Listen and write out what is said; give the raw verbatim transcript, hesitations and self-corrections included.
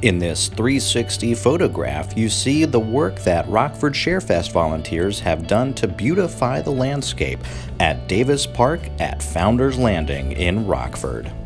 In this three sixty photograph, you see the work that Rockford Sharefest volunteers have done to beautify the landscape at Davis Park at Founders Landing in Rockford.